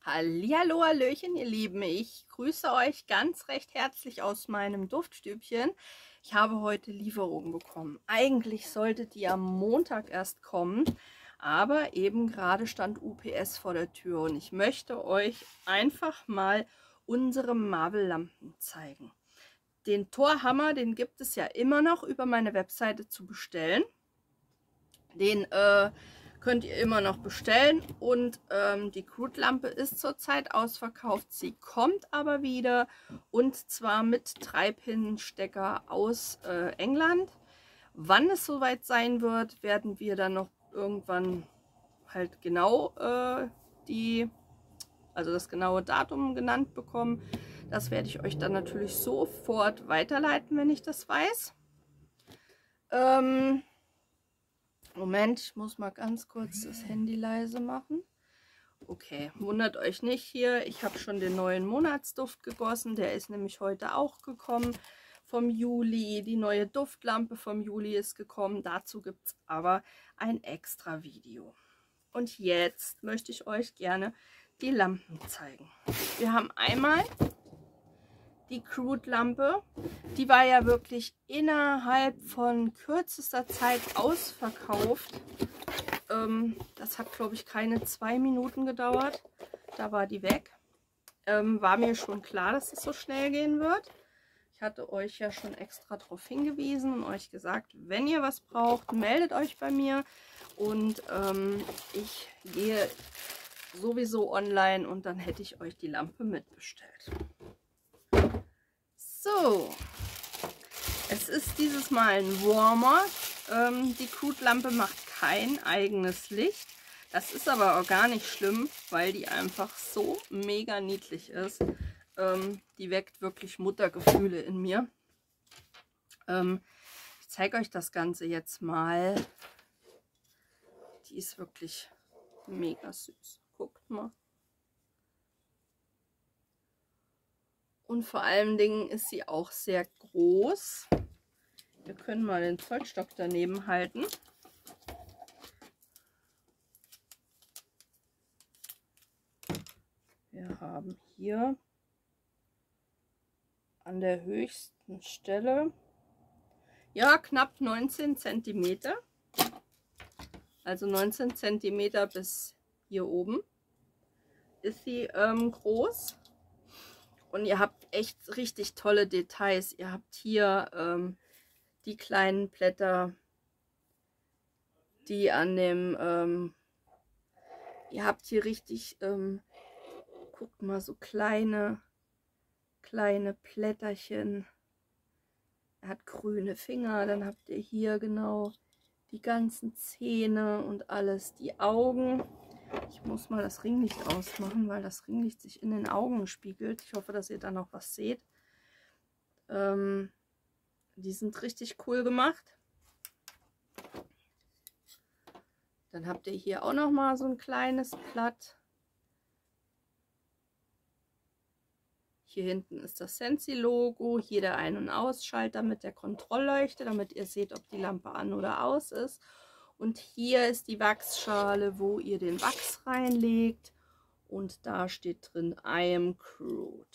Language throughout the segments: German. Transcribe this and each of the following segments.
Hallihallo, hallöchen, ihr Lieben. Ich grüße euch ganz recht herzlich aus meinem Duftstübchen. Ich habe heute Lieferung bekommen. Eigentlich sollte die am Montag erst kommen, aber eben gerade stand UPS vor der Tür und ich möchte euch einfach mal unsere Marvel-Lampen zeigen. Den Thor-Hammer, den gibt es ja immer noch über meine Webseite zu bestellen. Den könnt ihr immer noch bestellen und die Crude-Lampe ist zurzeit ausverkauft. Sie kommt aber wieder und zwar mit 3-Pin-Stecker aus England. Wann es soweit sein wird, werden wir dann noch irgendwann halt genau das genaue Datum genannt bekommen. Das werde ich euch dann natürlich sofort weiterleiten, wenn ich das weiß. Moment, ich muss mal ganz kurz das Handy leise machen. Okay, wundert euch nicht hier. Ich habe schon den neuen Monatsduft gegossen. Der ist nämlich heute auch gekommen vom Juli. Die neue Duftlampe vom Juli ist gekommen. Dazu gibt es aber ein extra Video. Und jetzt möchte ich euch gerne die Lampen zeigen. Wir haben einmal die Crude-Lampe, die war ja wirklich innerhalb von kürzester Zeit ausverkauft. Das hat, glaube ich, keine 2 Minuten gedauert. Da war die weg. War mir schon klar, dass es so schnell gehen wird. Ich hatte euch ja schon extra darauf hingewiesen und euch gesagt, wenn ihr was braucht, meldet euch bei mir. Und ich gehe sowieso online und dann hätte ich euch die Lampe mitbestellt. So, es ist dieses Mal ein Warmer. Die Crude-Lampe macht kein eigenes Licht. Das ist aber auch gar nicht schlimm, weil die einfach so mega niedlich ist. Die weckt wirklich Muttergefühle in mir. Ich zeige euch das Ganze jetzt mal. Die ist wirklich mega süß. Guckt mal. Und vor allen Dingen ist sie auch sehr groß. Wir können mal den Zollstock daneben halten. Wir haben hier an der höchsten Stelle ja knapp 19 cm. Also 19 cm bis hier oben ist sie groß. Und ihr habt echt richtig tolle Details. Ihr habt hier die kleinen Blätter, die an dem, ihr habt hier richtig, guckt mal, so kleine Blätterchen. Er hat grüne Finger, dann habt ihr hier genau die ganzen Zähne und alles, die Augen. Ich muss mal das Ringlicht ausmachen, weil das Ringlicht sich in den Augen spiegelt. Ich hoffe, dass ihr da noch was seht. Die sind richtig cool gemacht. Dann habt ihr hier auch noch mal so ein kleines Blatt. Hier hinten ist das Scentsy-Logo. Hier der Ein- und Ausschalter mit der Kontrollleuchte, damit ihr seht, ob die Lampe an oder aus ist. Und hier ist die Wachsschale, wo ihr den Wachs reinlegt. Und da steht drin, I am Crude.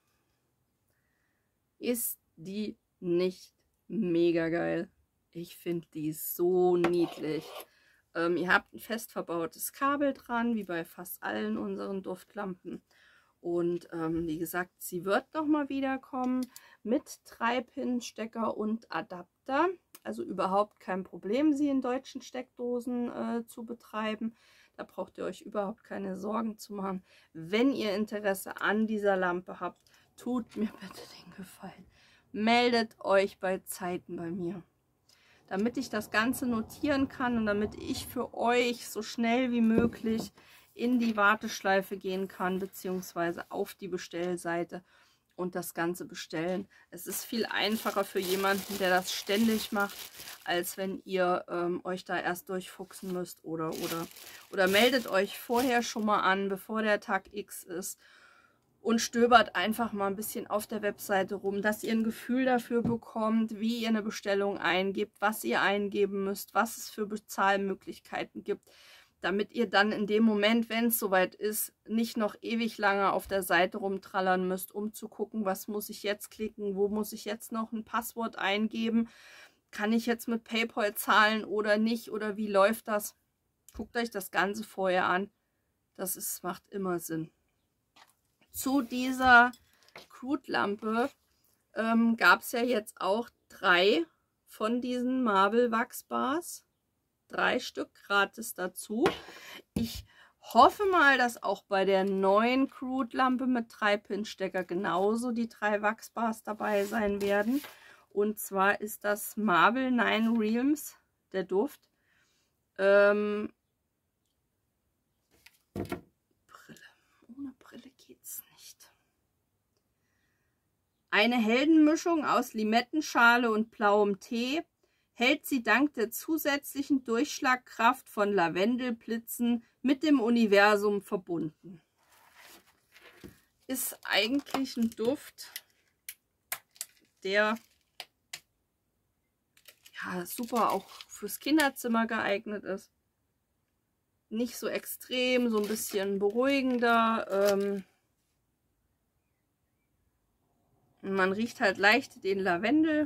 Ist die nicht mega geil? Ich finde die so niedlich. Ihr habt ein fest verbautes Kabel dran, wie bei fast allen unseren Duftlampen. Und wie gesagt, sie wird noch mal wiederkommen mit 3-Pin-Stecker und Adapter. Also überhaupt kein Problem, sie in deutschen Steckdosen zu betreiben. Da braucht ihr euch überhaupt keine Sorgen zu machen. Wenn ihr Interesse an dieser Lampe habt, tut mir bitte den Gefallen. Meldet euch bei Zeiten bei mir, damit ich das Ganze notieren kann und damit ich für euch so schnell wie möglich in die Warteschleife gehen kann, beziehungsweise auf die Bestellseite und das Ganze bestellen. Es ist viel einfacher für jemanden, der das ständig macht, als wenn ihr euch da erst durchfuchsen müsst oder meldet euch vorher schon mal an, bevor der Tag X ist und stöbert einfach mal ein bisschen auf der Webseite rum, dass ihr ein Gefühl dafür bekommt, wie ihr eine Bestellung eingebt, was ihr eingeben müsst, was es für Bezahlmöglichkeiten gibt. damit ihr dann in dem Moment, wenn es soweit ist, nicht noch ewig lange auf der Seite rumtrallern müsst, um zu gucken, was muss ich jetzt klicken, wo muss ich jetzt noch ein Passwort eingeben, kann ich jetzt mit PayPal zahlen oder nicht oder wie läuft das? Guckt euch das Ganze vorher an, macht immer Sinn. Zu dieser Crude-Lampe gab es ja jetzt auch 3 von diesen Marble Wachsbars. 3 Stück gratis dazu. Ich hoffe mal, dass auch bei der neuen Crude-Lampe mit 3-Pin-Stecker genauso die 3 Wachsbars dabei sein werden. Und zwar ist das Marble 9 Realms, der Duft. Brille. Ohne Brille geht's nicht. Eine Heldenmischung aus Limettenschale und blauem Tee hält sie dank der zusätzlichen Durchschlagkraft von Lavendelblitzen mit dem Universum verbunden. Ist eigentlich ein Duft, der ja super auch fürs Kinderzimmer geeignet ist. Nicht so extrem, so ein bisschen beruhigender. Man riecht halt leicht den Lavendel.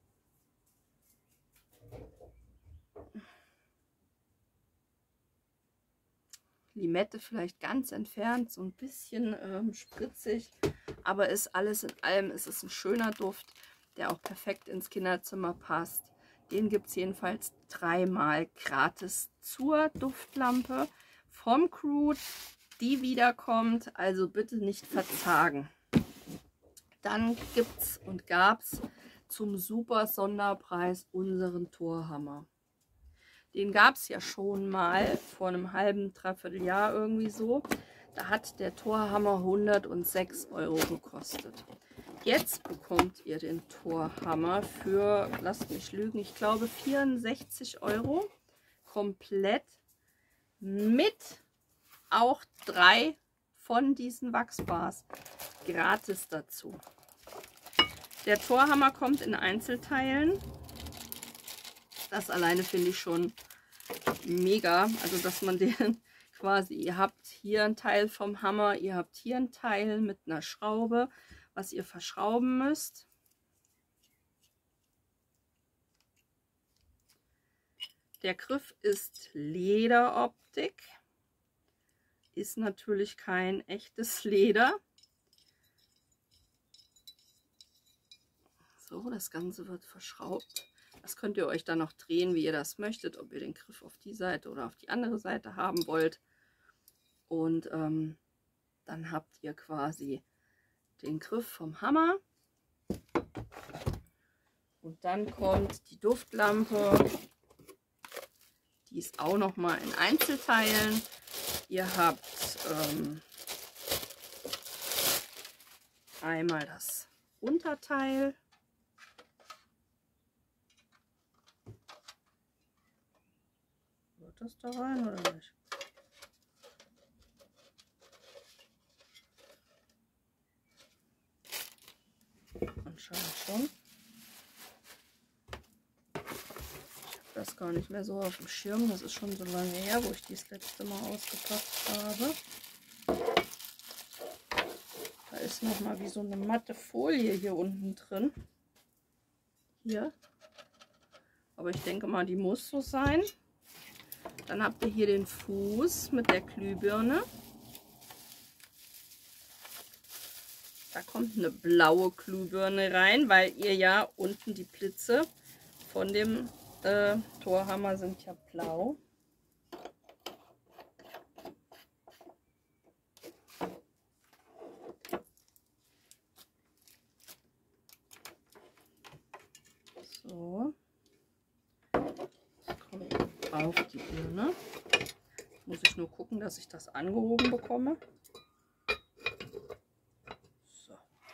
Limette vielleicht ganz entfernt, so ein bisschen spritzig, aber ist alles in allem, ist es ein schöner Duft, der auch perfekt ins Kinderzimmer passt. Den gibt es jedenfalls 3-mal gratis zur Duftlampe vom Crude, die wiederkommt, also bitte nicht verzagen. Dann gibt's und gab's zum super Sonderpreis unseren Torhammer. Den gab es ja schon mal vor einem halben, dreiviertel Jahr irgendwie so. Da hat der Torhammer 106 € gekostet. Jetzt bekommt ihr den Torhammer für, lasst mich lügen, ich glaube 64 € komplett mit auch 3 von diesen Wachsbars gratis dazu. Der Torhammer kommt in Einzelteilen. Das alleine finde ich schon mega. Also, dass man den quasi, ihr habt hier ein Teil vom Hammer, ihr habt hier ein Teil mit einer Schraube, was ihr verschrauben müsst. Der Griff ist Lederoptik. Ist natürlich kein echtes Leder. So, das Ganze wird verschraubt. Das könnt ihr euch dann noch drehen, wie ihr das möchtet, ob ihr den Griff auf die Seite oder auf die andere Seite haben wollt. Und dann habt ihr quasi den Griff vom Hammer. Und dann kommt die Duftlampe. Die ist auch noch mal in Einzelteilen. Ihr habt einmal das Unterteil. Wird das da rein oder nicht? Anscheinend schon. Das gar nicht mehr so auf dem Schirm. Das ist schon so lange her, wo ich die das letzte Mal ausgepackt habe. Da ist noch mal wie so eine matte Folie hier unten drin. Hier. Aber ich denke mal, die muss so sein. Dann habt ihr hier den Fuß mit der Glühbirne. Da kommt eine blaue Glühbirne rein, weil ihr ja unten die Blitze von dem Torhammer sind ja blau. So. Das kommt auf die Birne. Muss ich nur gucken, dass ich das angehoben bekomme. So.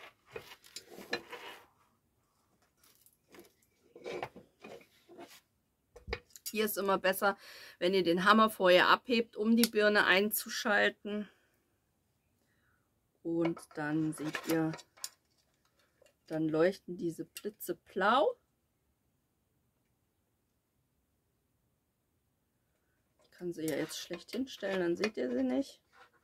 Hier ist immer besser, wenn ihr den Hammer vorher abhebt, um die Birne einzuschalten. Und dann seht ihr, dann leuchten diese Blitze blau. kann sie ja jetzt schlecht hinstellen, dann seht ihr sie nicht.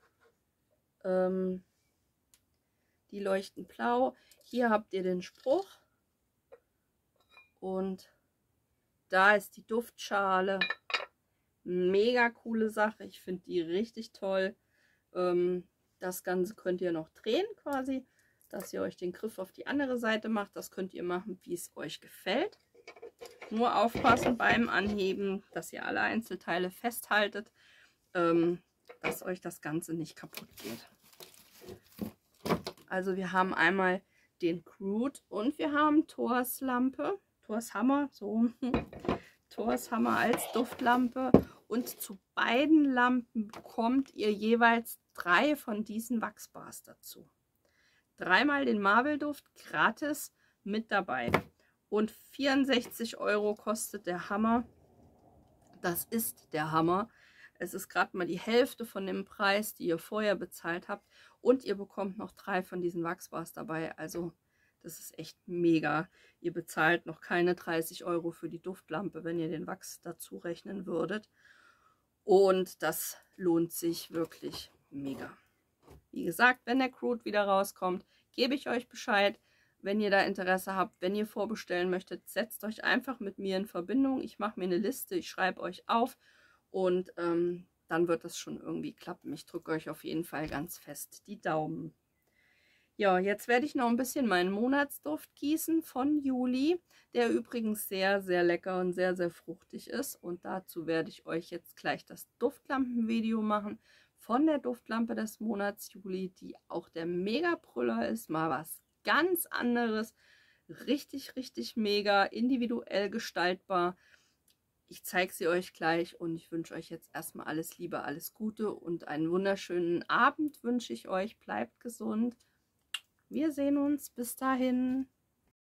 Die leuchten blau. Hier habt ihr den Spruch. Und da ist die Duftschale. Mega coole Sache. Ich finde die richtig toll. Das Ganze könnt ihr noch drehen quasi, dass ihr euch den Griff auf die andere Seite macht. Das könnt ihr machen, wie es euch gefällt. Nur aufpassen beim Anheben, dass ihr alle Einzelteile festhaltet, dass euch das Ganze nicht kaputt geht. Also wir haben einmal den Groot und wir haben Thors Lampe, Thors Hammer, so Thors Hammer als Duftlampe. Und zu beiden Lampen bekommt ihr jeweils 3 von diesen Wachsbars dazu. 3-mal den Marvel-Duft gratis mit dabei. Und 64 € kostet der Hammer. Das ist der Hammer. Es ist gerade mal die Hälfte von dem Preis, die ihr vorher bezahlt habt. Und ihr bekommt noch 3 von diesen Wachsbars dabei. Also das ist echt mega. Ihr bezahlt noch keine 30 € für die Duftlampe, wenn ihr den Wachs dazu rechnen würdet. Und das lohnt sich wirklich mega. Wie gesagt, wenn der Groot wieder rauskommt, gebe ich euch Bescheid. Wenn ihr da Interesse habt, wenn ihr vorbestellen möchtet, setzt euch einfach mit mir in Verbindung. Ich mache mir eine Liste, ich schreibe euch auf und dann wird das schon irgendwie klappen. Ich drücke euch auf jeden Fall ganz fest die Daumen. Ja, jetzt werde ich noch ein bisschen meinen Monatsduft gießen von Juli, der übrigens sehr, sehr lecker und sehr, sehr fruchtig ist. Und dazu werde ich euch jetzt gleich das Duftlampenvideo machen von der Duftlampe des Monats Juli, die auch der Mega-Brüller ist. Mal was ganz anderes. Richtig, richtig mega, individuell gestaltbar. Ich zeige sie euch gleich und ich wünsche euch jetzt erstmal alles Liebe, alles Gute und einen wunderschönen Abend wünsche ich euch. Bleibt gesund. Wir sehen uns. Bis dahin.